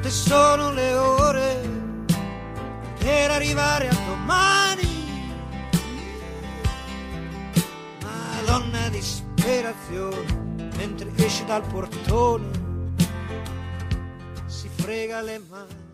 quante sono le ore per arrivare a domani. Madonna disperazione, mentre esce dal portone si frega le mani.